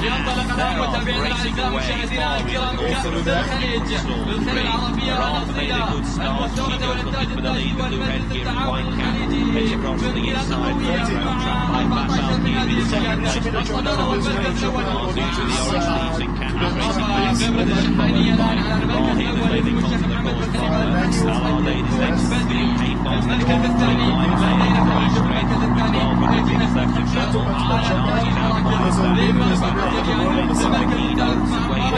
ينطلق الآن متابعينا الأعزاء مشاهدينا الكرام كأس الخليج بالخير العربية والأفضلية المستوردة والإنتاج الدولي والمجلس التعاون الخليجي بالقيادة القوية مع 14 من هذه القيادة الصدارة والمركز الأول قبل الإسبانية الآن على المركز الأول للمنتخب محمد بن خليفة المركز الثاني لدينا في المركز الثاني على المركز الثالث مع